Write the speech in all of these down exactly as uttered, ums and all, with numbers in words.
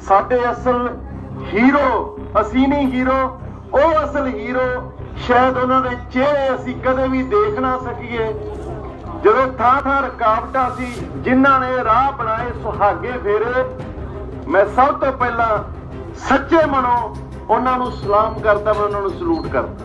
साडे असल हीरो असी नहीं, हीरो वो असल हीरो शायद उन्होंने चेहरे असी कदे भी देख ना सकीए। जो थां थां रुकावटां सी जिन्हां ने राह बनाए सुहागे फेरे, मैं सब तो पहला सच्चे मनों उन्होंने सलाम करता, मैं उन्होंने सलूट करता।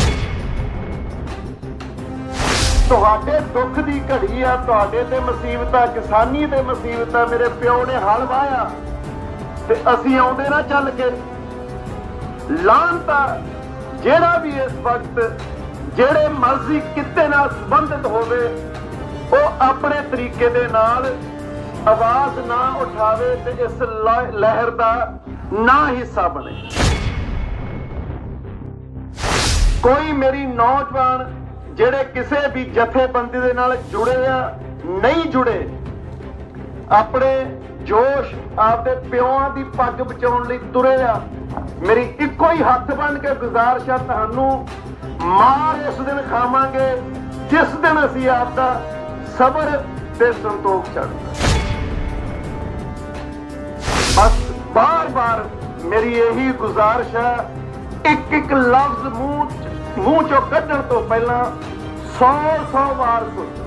तुहाडे दुख की घड़ी आ, तुहाडे ते मुसीबत, किसानी ते मुसीबत, मेरे प्यो ने हल वाया ते असीं आउंदे ना चल के। लानता जेड़ा भी इस वक्त जेड़े मर्जी किते नाल संबंधित होवे वो अपने तरीके दे नाल आवाज ना उठावे ते इस लहर दा ना हिस्सा बने। कोई मेरी नौजवान जेड़े किसी भी जथेबंदी दे नाल जुड़े या नहीं जुड़े, अपने जोश आपदे प्योआं दी पग बचाउण लई तुरे आ, मेरी इक्को ही हथ बन के गुजारिश है, तुहानू मार उस दिन खावांगे जिस दिन असीं आपदा सबर ते संतोख छड्डना। बस बार बार मेरी यही गुजारिश है, एक एक लफ्ज मुंह मूँह चो कढ़ण तो पहला सौ सौ बार सोचो।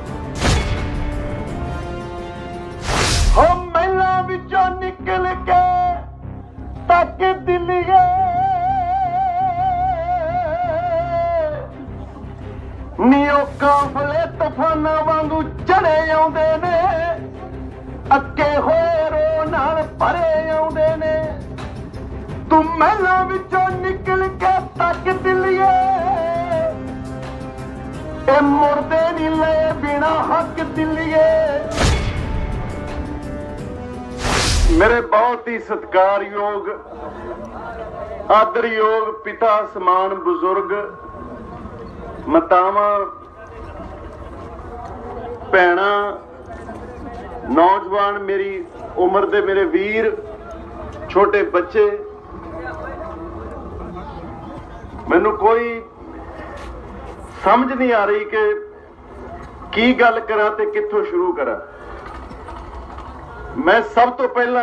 हम महिला विचों निकल के तक दिलिए नीओ काफले तूफाना वांगू चढ़े आउंदे ने, अगे होए रो नाल भरे आउंदे ने। तू महिला विचों निकल के तक दिलिए ए मुर्दे नी ले बिना हक दिलिए। मेरे बहुत ही सत्कारयोग आदरयोग पिता समान बुजुर्ग, मातावां, भैणां, नौजवान, मेरी उम्र दे मेरे वीर, छोटे बच्चे, मैनू कोई समझ नहीं आ रही कि की गल करा ते कित्थों शुरू करा। मैं सब तो पहला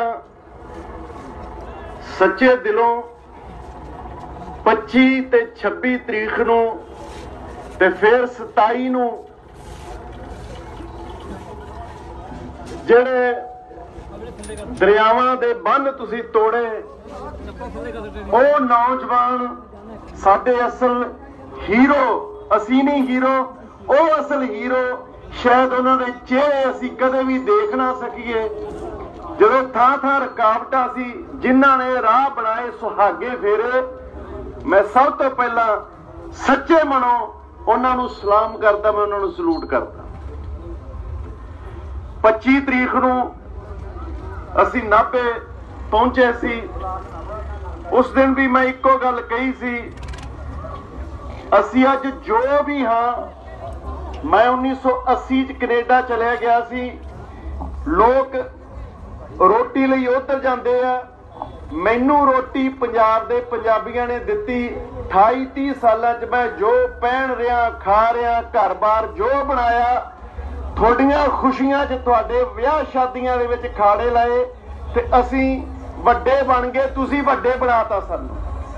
सच्चे दिलों पच्ची ते छब्बी तरीक नूं ते फिर सताई नूं जेड़े दरियावां दे बंन तुसीं तोड़े, ओ नौजवान साडे असल हीरो असी नहीं, हीरो वो असल हीरो शायद उन्होंने चेहरे असी कदे भी देख ना सकीए। जो थां थां रुकावटां सी जिन्हां ने राह बनाए सुहागे फेरे, मैं सब तो पहला सच्चे मनों उन्होंने सलाम करता, मैं उन्होंने सलूट करता। पच्ची तरीक नूं असी नाभे पहुंचे सी, उस दिन भी मैं इक्को गल कही सी, असी अज जो भी हाँ, मैं उन्नीस सौ अस्सी च कनेडा चलिया गया सी। लोग रोटी लई उधर जाते आ, मैनू रोटी पंजाब दे पंजाबियां ने दिती। अठाई तीह सालां च मैं जो पहन रहा खा रहा घर बार जो बनाया, थोड़ियां खुशियां च तुहाडे विआह शादियां दे विच खाड़े लाए ते असी वड्डे बन गए, तुसी वड्डे बनाता सानू।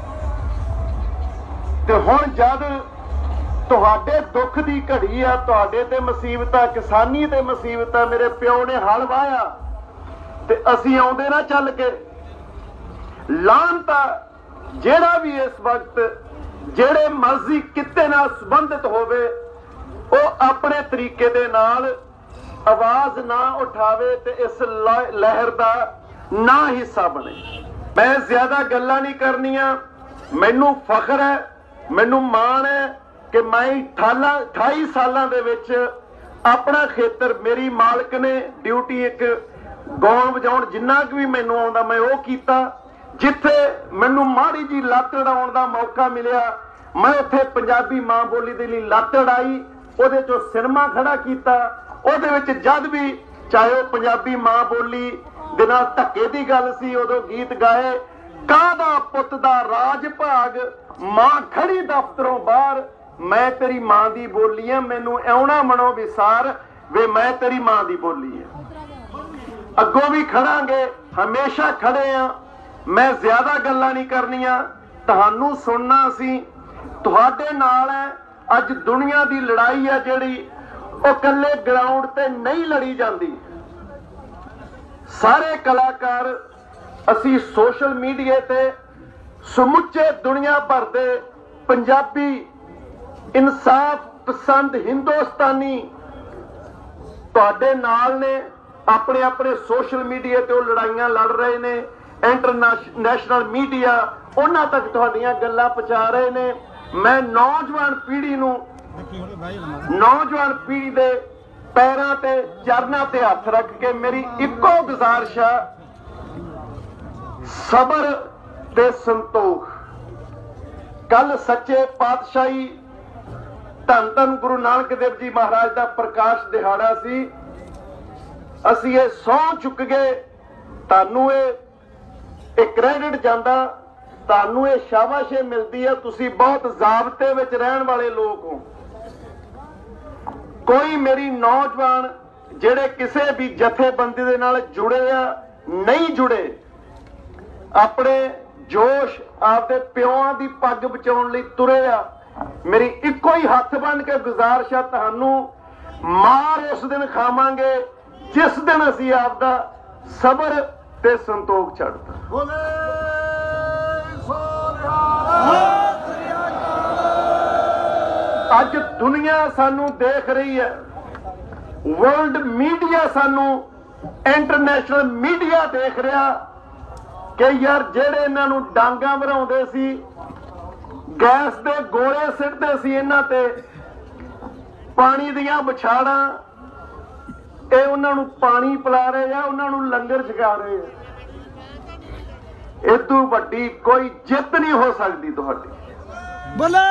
ते हुण जद तुहाडे दुख की घड़ी आ, तुहाडे ते मुसीबत, किसानी ते मुसीबत, मेरे प्यो ने हल वाया ते असीं आउंदे ना चल के। लानता जेड़ा भी इस वक्त जेड़े मर्जी किते नाल संबंधित होवे वो अपने तरीके दे नाल आवाज ना उठावे ते इस लहर दा ना हिस्सा बने। मैं ज्यादा गल्लां नहीं करनियां, मैनू फखर है, मैनू माण है कि मैं अठाई सालों दे विच अपना खेतर, मेरी मालक ने ड्यूटी एक गाउन बजाउण जिन्ना भी मैनू आउंदा मैं वो कीता। जिथे मैनू माड़ी जी लत्त अड़ाउण दा मौका मिलिया, मैं उत्थे पंजाबी मां बोली दे लई लत्त अड़ाई, ਉਹਦੇ ਚੋਂ सिनेमा खड़ा किया। ਉਹਦੇ ਵਿੱਚ जद भी चाहे वो पंजाबी मां बोली ਦੇ ਨਾਲ ਧੱਕੇ ਦੀ ਗੱਲ ਸੀ, ਉਦੋਂ ਗੀਤ ਗਾਏ, ਕਾਹਦਾ ਪੁੱਤ ਦਾ ਰਾਜ ਭਾਗ, ਮਾਂ ਖੜੀ ਦਫ਼ਤਰੋਂ ਬਾਹਰ, मैं तेरी मां दी बोली है, मैनू आउणा मनो विसार वे मैं तेरी मां दी बोली है। अगों भी खड़ांगे, हमेशा खड़े आ, मैं ज्यादा गल्लां नहीं करनियां, तुहानू सुनना सी तुहाडे नाल है। अज दुनिया की लड़ाई है जिहड़ी वो कल्ले ग्राउंड ते नहीं लड़ी जाती। सारे कलाकार असी सोशल मीडिया ते समुचे दुनिया भर दे पंजाबी इंसाफ पसंद हिंदुस्तानी तुहाडे नाल ने, अपने अपने सोशल मीडिया ते लड़ाइयां लड़ रहे ने। इंटरनेशनल मीडिया उन्हां तक तुहाडीआं गल्लां पहुंचा रहे ने। मैं नौजवान पीढ़ी नूं नौजवान पीढ़ी दे पैरां ते चरनां ते हथ रख के मेरी इक्को गुजारिश है, सबर ते संतोख। कल सच्चे पातशाही धन धन गुरु नानक देव जी महाराज का प्रकाश दिहाड़ा सी। असी ये सौ चुक गए, तानू ये क्रेडिट जाता, तानू ये शाबाशे मिलती है। तुसी बहुत जाबते विच रहन वाले लोग हो। कोई मेरी नौजवान जेड़े किसी भी जथेबंदी दे नाल जुड़े आ नहीं जुड़े, अपने जोश आपदे प्योआं दी पग बचाउण लई तुरे आ। मेरी इको ही हथ बन के गुजारिश है, तुहानू मार उस दिन खावांगे जिस दिन असी आपदा सबर ते संतोख छड्डता। अज दुनिया सानू देख रही है, वर्ल्ड मीडिया सानू इंटरनेशनल मीडिया देख रहा कि यार जेड़े इन्हां नू डांगा भराउंदे सी, गैस दे गोले सिੱਟਦੇ सी इन्हां ते, पानी दियां बछाड़ां, ਇਹ ਉਹਨਾਂ ਨੂੰ ਪਾਣੀ ਪਿਲਾ ਰਹੇ ਆ, ਉਹਨਾਂ ਨੂੰ ਲੰਗਰ ਛਕਾ ਰਹੇ ਆ। ਇਹ ਤੋਂ ਵੱਡੀ ਕੋਈ ਜਿੱਤ ਨਹੀਂ ਹੋ ਸਕਦੀ ਤੁਹਾਡੀ। ਬੋਲੇ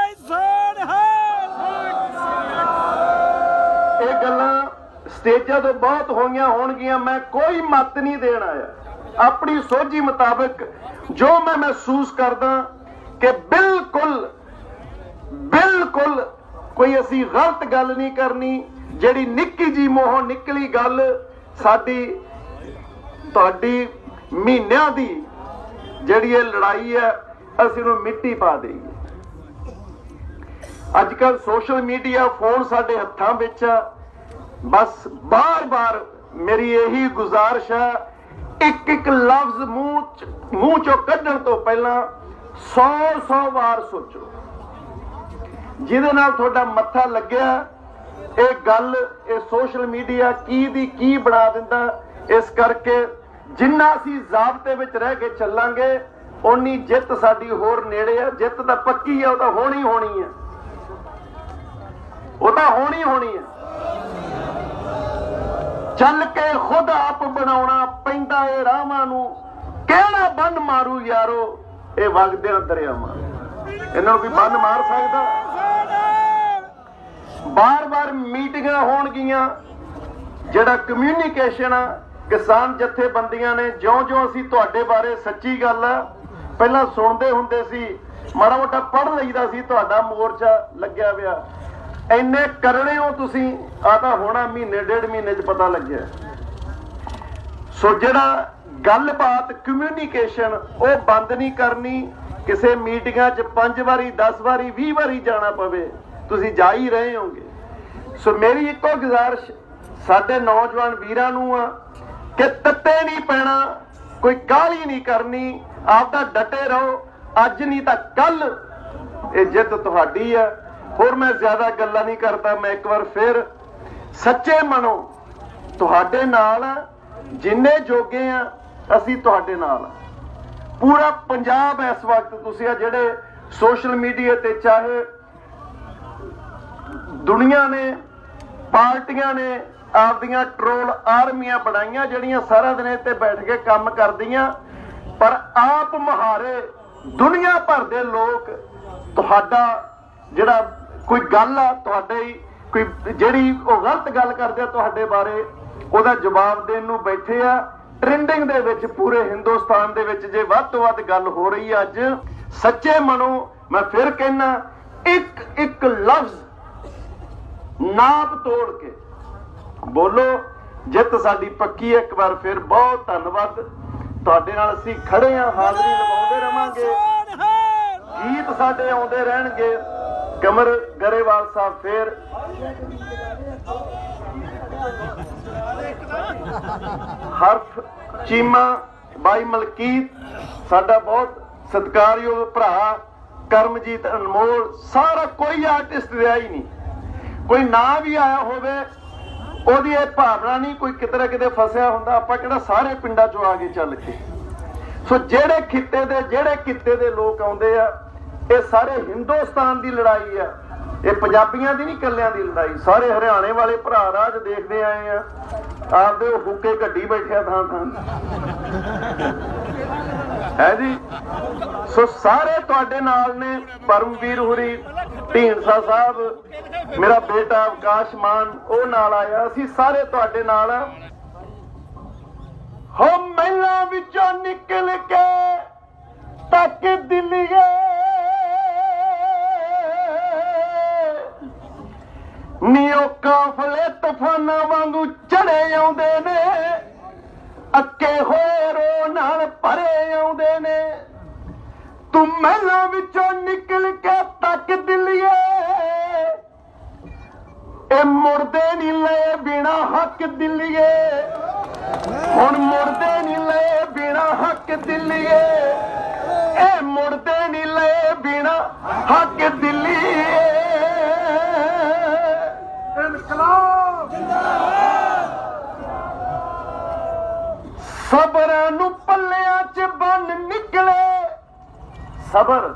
ਇਹ ਗੱਲਾਂ ਸਟੇਜਾਂ ਤੋਂ ਬਹੁਤ ਹੋਈਆਂ ਹੋਣਗੀਆਂ, मैं कोई मत नहीं देण आया। अपनी सोझी मुताबिक जो मैं महसूस करदा कि बिल्कुल बिल्कुल कोई असी गलत गल नहीं करनी। ਜਿਹੜੀ ਨਿੱਕੀ ਜੀ ਮੋਹ ਨਿਕਲੀ ਗੱਲ ਸਾਡੀ ਤੁਹਾਡੀ ਮਹੀਨਿਆਂ ਦੀ ਜਿਹੜੀ ਇਹ ਲੜਾਈ ਹੈ, ਅਸੀਂ ਨੂੰ ਮਿੱਟੀ ਪਾ ਦੇਈਏ। ਅੱਜ ਕੱਲ ਸੋਸ਼ਲ ਮੀਡੀਆ ਫੋਨ ਸਾਡੇ ਹੱਥਾਂ ਵਿੱਚ ਆ। ਬਸ ਬਾਰ-ਬਾਰ ਮੇਰੀ ਇਹੀ ਗੁਜ਼ਾਰਿਸ਼ ਹੈ, ਇੱਕ ਇੱਕ ਲਫ਼ਜ਼ ਮੂੰਹ ਮੂੰਹ ਚੋਂ ਕੱਢਣ ਤੋਂ ਪਹਿਲਾਂ ਸੌ ਸੌ ਵਾਰ ਸੋਚੋ, ਜਿਹਦੇ ਨਾਲ ਤੁਹਾਡਾ ਮੱਥਾ ਲੱਗਿਆ ਇਹ ਗੱਲ ਇਹ ਸੋਸ਼ਲ ਮੀਡੀਆ ਕੀ ਦੀ ਕੀ ਬਣਾ ਦਿੰਦਾ। ਇਸ ਕਰਕੇ ਜਿੰਨਾ ਅਸੀਂ ਜ਼ਾਬਤੇ ਵਿੱਚ ਰਹਿ ਕੇ ਚੱਲਾਂਗੇ ਓਨੀ ਜਿੱਤ ਸਾਡੀ ਹੋਰ ਨੇੜੇ ਆ। ਜਿੱਤ ਤਾਂ ਪੱਕੀ ਆ, ਉਹ ਤਾਂ ਹੋਣੀ ਹੋਣੀ ਹੈ, ਉਹ ਤਾਂ ਹੋਣੀ ਹੋਣੀ ਹੈ। ਚੱਲ ਕੇ ਖੁਦ ਆਪ ਬਣਾਉਣਾ ਪੈਂਦਾ ਏ ਰਾਹਾਂ ਨੂੰ, ਕਿਹੜਾ ਬੰਨ ਮਾਰੂ ਯਾਰੋ ਇਹ ਵਗਦਿਆਂ ਦਰਿਆਵਾਂ। ਇਹਨਾਂ ਨੂੰ ਕੋਈ ਬੰਨ ਮਾਰ ਸਕਦਾ? बार बार मीटिंगां होणगियां, जिहड़ा कम्यूनीकेशन आ किसान जथेबंदियां ने ज्यों ज्यों असीं तुहाडे बारे सच्ची गल आ पहलां सुणदे हुंदे सी, माड़ा मोटा पढ़ लईदा सी, तुहाडा मोर्चा लग्या पिया। इन्ने करने हो तुसीं, आ तां होना महीने डेढ़ महीने च पता लग्गिया। सो जिहड़ा गलबात कम्यूनीकेशन वो बंद नहीं करनी। किसी मीटिंगां च पंज वारी दस वारी बीह वारी जाना पवे, तुसीं जा ही रहे होंगे। सो मेरी इको गुजारिश साडे नौजवान वीरां नूं आ कि तत्ते नहीं पैना, कोई काहली नहीं करनी, आपदा डटे रहो। अज नहीं तां कल ये जित तुहाडी है। होर मैं ज्यादा गल्लां नहीं करता, मैं एक बार फिर सच्चे मनो तुहाडे नाल जिन्ने जोगे आ असीं तुहाडे नाल। पूरा पंजाब इस वक्त तुसीं आ जिहड़े सोशल मीडिया ते चाहे दुनिया ने पार्टियां ने आपदियां ट्रोल आर्मियां बनाईयां जिहड़ियां सारा दिन इत्ते बैठ के काम करदियां, पर आप महारे दुनिया भर दे लोग तुहाडा जिहड़ा कोई गल आ तुहाडे कोई जिहड़ी वो गलत गल करदे तुहाडे बारे ਉਹਦਾ जवाब देण नूं बैठे आ। ट्रेंडिंग दे विच पूरे हिंदुस्तान दे विच जे वध तों वध गल हो रही है अज, सच्चे मनो मैं फिर कहना एक एक लफ्ज नाप तोड़ के बोलो, जित साडी पक्की है। एक बार फिर बहुत धन्नवाद। ਤੁਹਾਡੇ ਨਾਲ ਅਸੀਂ ਖੜੇ ਹਾਂ, ਹਾਜ਼ਰੀ ਲਵਾਉਂਦੇ ਰਵਾਂਗੇ, ਗੀਤ ਸਾਡੇ ਆਉਂਦੇ ਰਹਿਣਗੇ। ਕਮਰ ਗਰੇਵਾਲ ਸਾਹਿਬ ਫੇਰ ਹਰਫ ਚੀਮਾ, ਬਾਈ ਮਲਕੀਤ, ਸਾਡਾ ਬਹੁਤ ਸਤਿਕਾਰਯੋਗ ਭਰਾ, ਕਰਮਜੀਤ ਅਨਮੋਲ, ਸਾਰਾ ਕੋਈ ਆਰਟਿਸਟ ਰਿਹਾ ਹੀ ਨਹੀਂ, ਕੋਈ ਨਾ ਵੀ ਆਇਆ ਹੋਵੇ ਉਹਦੀ ਇਹ ਭਾਵਨਾ ਨਹੀਂ, ਕੋਈ ਕਿਤੇ ਕਿਤੇ ਫਸਿਆ ਹੁੰਦਾ। ਆਪਾਂ ਕਿਹੜਾ ਸਾਰੇ ਪਿੰਡਾਂ ਚੋਂ ਆ ਗਏ ਚੱਲ ਕੇ। ਸੋ ਜਿਹੜੇ ਖਿੱਤੇ ਦੇ ਜਿਹੜੇ ਕਿੱਤੇ ਦੇ ਲੋਕ ਆਉਂਦੇ ਆ, ਇਹ ਸਾਰੇ ਹਿੰਦੁਸਤਾਨ ਦੀ ਲੜਾਈ ਆ, ਇਹ ਪੰਜਾਬੀਆਂ ਦੀ ਨਹੀਂ, ਕੱਲਿਆਂ ਦੀ ਲੜਾਈ। ਸਾਰੇ ਹਰਿਆਣੇ ਵਾਲੇ ਭਰਾ ਰਾਜ ਦੇਖਦੇ ਆਏ ਆ, ਆਪਦੇ ਉਹ ਹੁੱਕੇ ਗੱਡੀ ਬੈਠਿਆ ਥਾਂ ਥਾਂ ਹੈ ਜੀ। ਸੋ ਸਾਰੇ ਤੁਹਾਡੇ ਨਾਲ ਨੇ, ਪਰਮਵੀਰ ਹੁਰੀ, ਢੀਂਡਸਾ ਸਾਹਿਬ, ਮੇਰਾ ਬੇਟਾ ਅਵਕਾਸ਼ ਮਾਨ ਉਹ ਨਾਲ ਆਇਆ, ਅਸੀਂ ਸਾਰੇ ਤੁਹਾਡੇ ਨਾਲ ਆ। ਹੋ ਮਹਿਲਾਂ ਵਿੱਚੋਂ ਨਿਕਲ ਕੇ ਤੱਕ ਦਿੱਲੀਏ, ਨੀਓ ਕਾਫਲੇ ਤੂਫਾਨਾਂ ਵਾਂਗੂ ਚੜੇ ਆਉਂਦੇ ਨੇ, ਅੱਕੇ ਹੋਏ ਰੋ ਨਾਲ ਭਰੇ ਆਉਂਦੇ ਨੇ। ਤੂੰ ਮਹਿਲਾਂ ਵਿੱਚੋਂ ਨਿਕਲ ਕੇ ਤੱਕ ਦਿੱਲੀਏ, ਇਹ ਮੁੜਦੇ ਨੀ ਲਏ ਬਿਨਾ ਹੱਕ ਦਿੱਲੀਏ, ਹੁਣ ਮੁੜਦੇ ਨੀ ਲਏ ਬਿਨਾ ਹੱਕ ਦਿੱਲੀਏ, ਇਹ ਮੁੜਦੇ ਨੀ ਲਏ ਬਿਨਾ ਹੱਕ ਦਿੱਲੀਏ। ਇਨਕਲਾਬ ਜਿੰਦਾਬਾਦ। ਸਬਰਾਂ ਨੂੰ ਪੱਲਿਆਂ 'ਚ ਬੰਨ ਨਿਕਲੇ, ਸਬਰ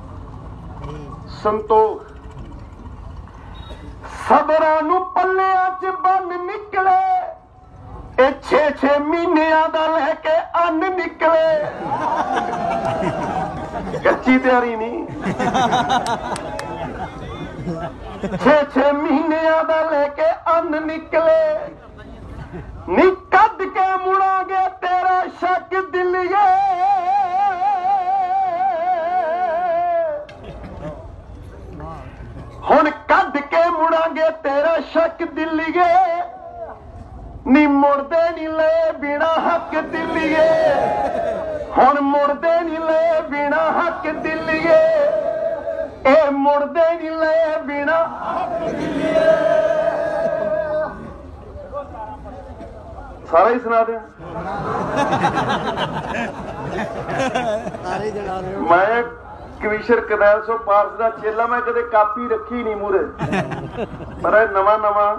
ਸੰਤੋਖ, ਸਬਰਾਂ ਨੂੰ ਪੱਲਿਆਂ 'ਚ ਬੰਨ ਨਿਕਲੇ, ਇਹ ਛੇ ਛੇ ਮਹੀਨਿਆਂ ਦਾ ਲੈ ਕੇ ਅੰਨ ਨਿਕਲੇ। ਕੱਚੀ ਤਿਆਰੀ ਨਹੀਂ, ਛੇ ਛੇ ਮਹੀਨਿਆਂ ਦਾ ਲੈ ਕੇ ਅੰਨ ਨਿਕਲੇ। ਨੀ ਕੱਢ ਕੇ ਮੁੜਾਂਗੇ ਤੇਰਾ ਸ਼ੱਕ ਦਿੱਲੀਏ, ਹੁਣ ਕੱਢ ਕੇ ਮੁੜਾਂਗੇ ਤੇਰਾ ਸ਼ੱਕ ਦਿੱਲੀਏ, ਨੀ ਮੁੜਦੇ ਨੀ ਲੈ ਬਿਨਾ ਹੱਕ ਦਿੱਲੀਏ, ਹੁਣ ਮੁੜਦੇ ਨੀ ਲੈ ਬਿਨਾ ਹੱਕ ਦਿੱਲੀਏ, ਇਹ ਮੁੜਦੇ ਨੀ ਲੈ ਬਿਨਾ ਹੱਕ ਦਿੱਲੀਏ। ਸਾਰਾ ਹੀ ਸੁਣਾ ਦਿਆਂ। ਮੈਂ ਕਮਿਸ਼ਨਰ ਕਰਨੈਲ ਸਿੰਘ ਪਾਰਸ ਦਾ ਚੇਲਾ, ਮੈਂ ਕਦੇ ਕਾਪੀ ਰੱਖੀ ਨਹੀਂ ਮੂਹਰੇ, ਪਰ ਇਹ ਨਵਾਂ ਨਵਾਂ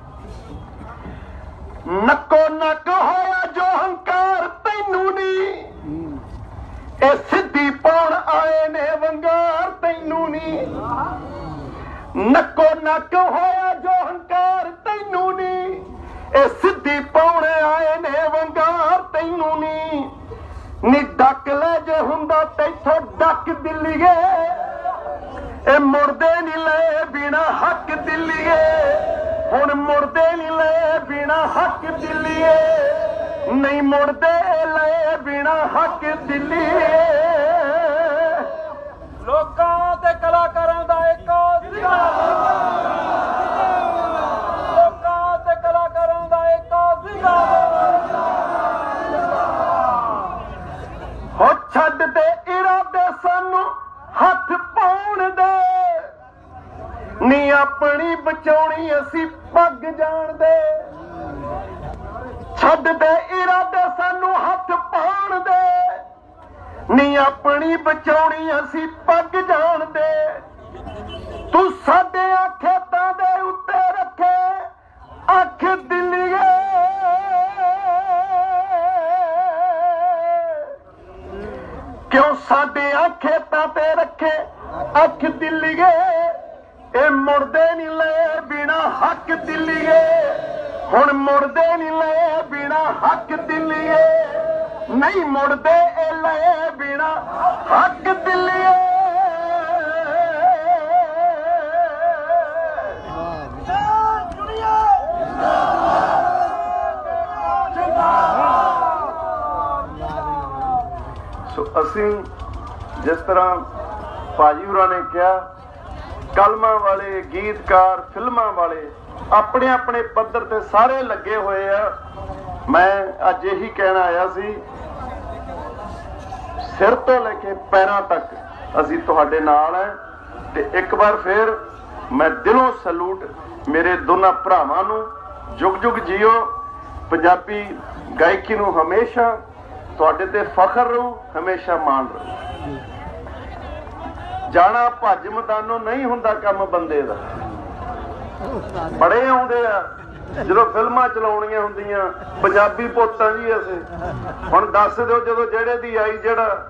ਨੱਕੋ ਨੱਕ ਹੋਇਆ ਜੋ ਹੰਕਾਰ ਤੈਨੂੰ ਨੀ, ਇਹ ਸਿੱਧੀ ਪਾਉਣ ਆਏ ਨੇ ਵੰਗਾਰ ਤੈਨੂੰ ਨੀ। ਨੱਕੋ ਨੱਕ ਹੋਇਆ ਜੋ ਹੰਕਾਰ ਤੈਨੂੰ ਨੀ, ਇਹ ਸਿੱਧੀ ਪਾਉਣ ਆਏ ਨੇ ਵੰਗਾਰ ਤੈਨੂੰ ਨੀ। ਨੀ ਡੱਕ ਲੈ ਜੇ ਹੁੰਦਾ ਤੈਥੋਂ ਡੱਕ ਦਿੱਲੀਏ, ਇਹ ਮੁੜਦੇ ਨੀ ਲੈ ਬਿਨਾ ਹੱਕ ਦਿੱਲੀਏ, ਹੁਣ ਮੁੜਦੇ ਨੀ ਲੈ ਬਿਨਾ ਹੱਕ ਦਿੱਲੀਏ, ਨਹੀਂ ਮੁੜਦੇ ਲੈ ਬਿਨਾ ਹੱਕ ਦਿੱਲੀਏ। ਲੋਕਾਂ ਤੇ ਕਲਾਕਾਰਾਂ ਦਾ ਇੱਕ ਜ਼ਿੰਦਾਬਾਦ, ਲੋਕਾਂ ਤੇ ਕਲਾਕਾਰਾਂ ਦਾ ਇੱਕ ਜ਼ਿੰਦਾਬਾਦ। ਹੋ ਛੱਡ ਦੇ ਇਰਾਦੇ ਸਾਨੂੰ ਹੱਥ ਪਾਉਣ ਦੇ, ਨੀ ਆਪਣੀ ਬਚਾਉਣੀ ਅਸੀਂ ਪੱਗ ਜਾਣਦੇ। ਛੱਡ ਦੇ ਇਰਾਦੇ ਸਾਨੂੰ ਹੱਥ ਪਾਉਣ ਦੇ, ਨੀ ਆਪਣੀ ਬਚਾਉਣੀ ਅਸੀਂ ਪੱਗ ਜਾਣਦੇ। ਤੂੰ ਸਾਡੇ ਖੇਤਾਂ ਦੇ ਉੱਤੇ ਰੱਖੇ ਅੱਖ ਦਿੱਲੀਏ, ਕਿਉਂ ਸਾਡੇ ਖੇਤਾਂ ਤੇ ਰੱਖੇ ਅੱਖ ਦਿੱਲੀਏ, ਇਹ ਮੁੜਦੇ ਨੀ ਲੈ ਬਿਨਾ ਹੱਕ ਦਿੱਲੀਏ, ਹੁਣ ਮੁੜਦੇ ਨੀ ਲੈ ਬਿਨਾ ਹੱਕ ਦਿੱਲੀਏ, ਨਹੀਂ ਮੁੜਦੇ ਇਹ ਲੈ ਬਿਨਾ ਹੱਕ ਦਿੱਲੀਏ। ਸੋ ਅਸੀਂ ਜਿਸ ਤਰ੍ਹਾਂ ਭਾਜੀ ਹੋਰਾਂ ਨੇ ਕਿਹਾ, ਕਲਮਾਂ ਵਾਲੇ, ਗੀਤਕਾਰ, ਫਿਲਮਾਂ ਵਾਲੇ ਆਪਣੇ ਆਪਣੇ ਪੱਧਰ ਤੇ ਸਾਰੇ ਲੱਗੇ ਹੋਏ ਆ। ਮੈਂ ਅੱਜ ਇਹੀ ਕਹਿਣਾ ਆਇਆ ਸੀ सिर तो लेके पैरों तक असीं तुहाडे नाल है। ते एक बार फिर मैं दिलों सलूट मेरे दोनों भरावां नूं। जुग जुग जियो। पंजाबी गायकी नूं हमेशा तुहाडे ते फखर रहू, हमेशा मान रहू। जाना भज मैदानों नहीं हुंदा काम बंदे दा। बड़े आउंदे आ ਜਦੋਂ ਫਿਲਮਾਂ ਚਲਾਉਣੀਆਂ ਹੁੰਦੀਆਂ ਪੰਜਾਬੀ ਪੁੱਤਾਂ ਜੀ ਅਸੀਂ ਹੁਣ ਦੱਸ ਦਿਓ ਜਦੋਂ ਜਿਹੜੇ ਦੀ ਆਈ ਜਿਹੜਾ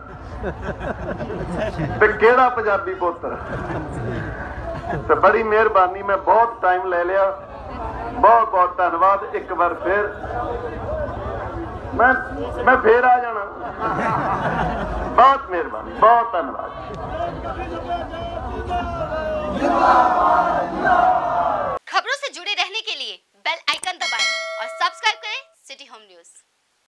ਤੇ ਕਿਹੜਾ ਪੰਜਾਬੀ ਪੁੱਤ। ਤੇ ਬੜੀ ਮਿਹਰਬਾਨੀ, ਮੈਂ ਬਹੁਤ ਟਾਈਮ ਲੈ ਲਿਆ। ਬਹੁਤ ਬਹੁਤ ਧੰਨਵਾਦ। ਇੱਕ ਵਾਰ ਫਿਰ ਮੈਂ ਮੈਂ ਫੇਰ ਆ ਜਾਣਾ। ਬਹੁਤ ਮਿਹਰਬਾਨੀ, ਬਹੁਤ ਧੰਨਵਾਦ। खबरों से जुड़े रहने के लिए बेल आइकन दबाएं और सब्सक्राइब करें सिटी होम न्यूज़।